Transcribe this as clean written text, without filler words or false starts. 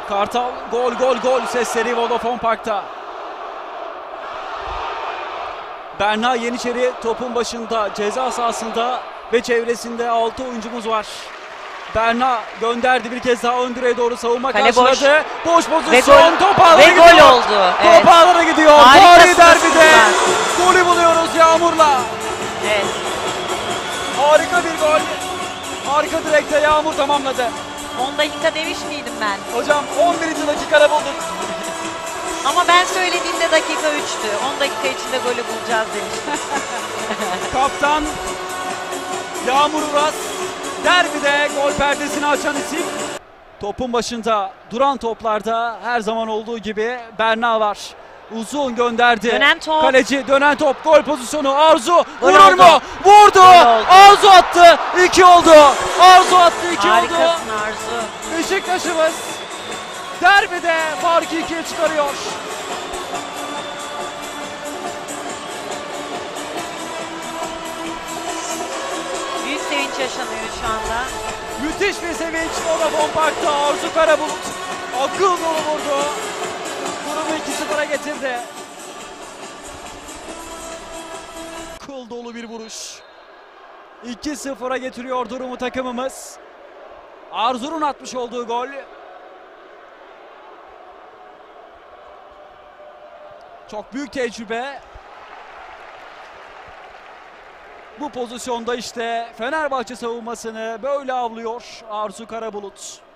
Kartal gol gol gol sesleri Vodafone Park'ta. Berna Yeniçeri topun başında, ceza sahasında ve çevresinde 6 oyuncumuz var. Berna gönderdi bir kez daha ön direğe doğru, savunma Kale karşıladı. Boş Ve pozisyon, gol, top ağlara ve gidiyor. gol oldu. Evet. Top ağlara gidiyor. Harikasınız Tarihi derbide bunlar. golü buluyoruz Yağmur'la. Evet. Harika bir gol. Arka direkte Yağmur tamamladı. 10 dakika demiş miydim ben? Hocam 11. dakikada bulduk. Ama ben söylediğimde dakika 3'tü. 10 dakika içinde golü bulacağız demiştim. Kaptan Yağmur Uras derbide gol perdesini açan isim. Topun başında duran toplarda her zaman olduğu gibi Berna var. Uzun gönderdi. Dönen top. Kaleci dönen top, gol pozisyonu. Arzu Gol vurur oldu. mu? Vurdu. Gol oldu. Arzu attı. 2 oldu. Arzu attı, 2 oldu. Harikasın Arzu. Beşiktaş'ımız derbide farkı 2'ye çıkarıyor. Büyük sevinç yaşanıyor şu anda. Müthiş bir sevinç Vodafone Park'ta. Arzu Karabulut akıl dolu vurdu. Durumu 2-0'a getirdi. Akıl dolu bir vuruş. 2-0'a getiriyor durumu takımımız. Arzu'nun atmış olduğu gol. Çok büyük tecrübe. Bu pozisyonda işte Fenerbahçe savunmasını böyle avlıyor Arzu Karabulut.